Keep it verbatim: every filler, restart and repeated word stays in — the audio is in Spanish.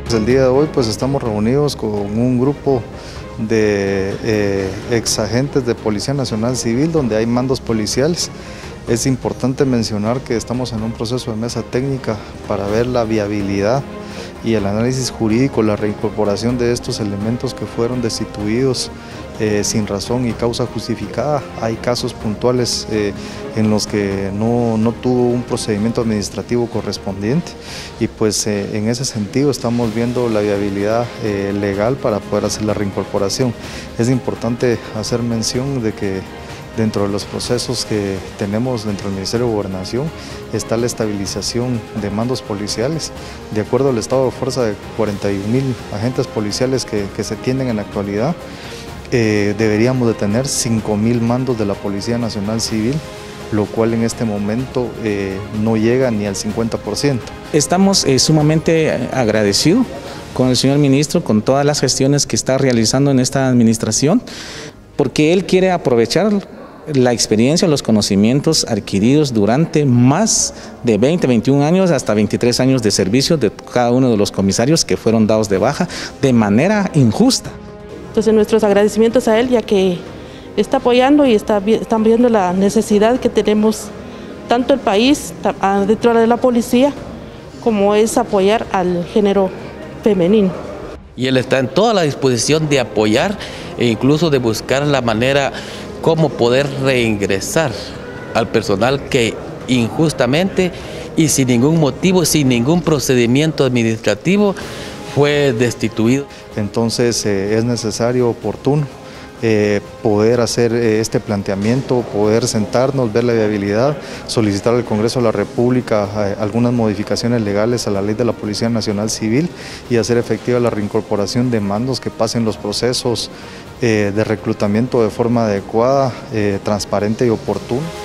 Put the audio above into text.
El día de hoy pues estamos reunidos con un grupo de eh, ex agentes de Policía Nacional Civil donde hay mandos policiales. Es importante mencionar que estamos en un proceso de mesa técnica para ver la viabilidad y el análisis jurídico, la reincorporación de estos elementos que fueron destituidos eh, sin razón y causa justificada. Hay casos puntuales eh, en los que no, no tuvo un procedimiento administrativo correspondiente y pues eh, en ese sentido estamos viendo la viabilidad eh, legal para poder hacer la reincorporación. Es importante hacer mención de que dentro de los procesos que tenemos dentro del Ministerio de Gobernación está la estabilización de mandos policiales. De acuerdo al estado de fuerza de cuarenta y un mil agentes policiales que, que se tienen en la actualidad, eh, deberíamos de tener cinco mil mandos de la Policía Nacional Civil, lo cual en este momento eh, no llega ni al cincuenta por ciento. Estamos eh, sumamente agradecidos con el señor ministro, con todas las gestiones que está realizando en esta administración, porque él quiere aprovechar la experiencia, los conocimientos adquiridos durante más de veinte, veintiún años, hasta veintitrés años de servicio de cada uno de los comisarios que fueron dados de baja de manera injusta. Entonces nuestros agradecimientos a él, ya que está apoyando y está, están viendo la necesidad que tenemos tanto el país, dentro de la policía, como es apoyar al género femenino. Y él está en toda la disposición de apoyar e incluso de buscar la manera cómo poder reingresar al personal que injustamente y sin ningún motivo, sin ningún procedimiento administrativo fue destituido. Entonces eh, es necesario, oportuno, eh, poder hacer eh, este planteamiento, poder sentarnos, ver la viabilidad, solicitar al Congreso de la República eh, algunas modificaciones legales a la Ley de la Policía Nacional Civil y hacer efectiva la reincorporación de mandos que pasen los procesos eh, de reclutamiento de forma adecuada, eh, transparente y oportuna.